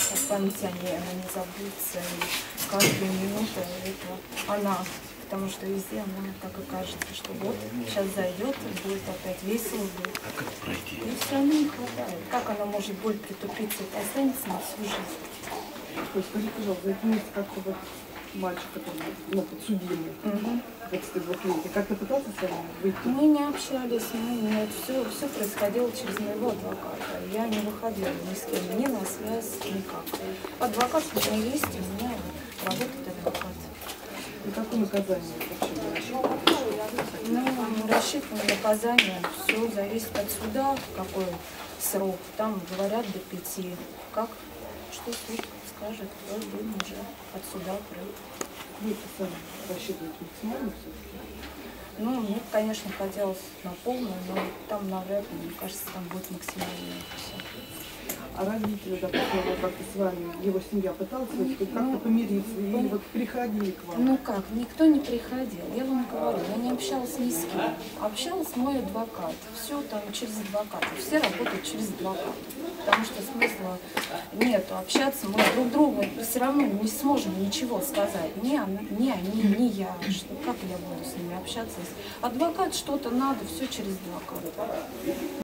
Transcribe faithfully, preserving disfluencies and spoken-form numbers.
память о ней, она не забудется, и каждую минуту это она, потому что везде она так и кажется, что вот сейчас зайдет, и будет опять весело, будет. А как пройти? И все равно не хватает. Как она может боль притупиться, это останется на всю жизнь. То есть, скажи, пожалуйста, это месяц как-то вот мальчик, который, ну, подсудимый, Угу. двадцати двухлетний, как-то пытался с вами выйти? Мы не общались, мы, нет, все, все происходило через моего адвоката. Я не выходила ни с кем, ни на связь, никак. Адвокат у меня есть, у меня работает адвокат. И какое наказание вообще вы рассчитываете? Ну, рассчитываем наказание, все зависит от суда, какой срок. Там говорят до пяти. Как, что суд скажет, то будем уже от суда пройти. Вы сами рассчитываете максимально все-таки? Ну, мне, конечно, хотелось на полную, но там навряд ли, мне кажется, там будет максимально все. А родители, допустим, вот как-то с вами, его семья пыталась хоть как-то помириться или вот приходили к вам? Ну как, никто не приходил. Я вам говорю, я не общалась ни с кем. Общалась мой адвокат. Все там через адвоката. Все работают через адвоката. Потому что смысла нету общаться. Мы друг другу все равно не сможем ничего сказать. Ни, она, ни они, ни я. Что, как я буду с ними общаться? Адвокат что-то надо, все через адвоката.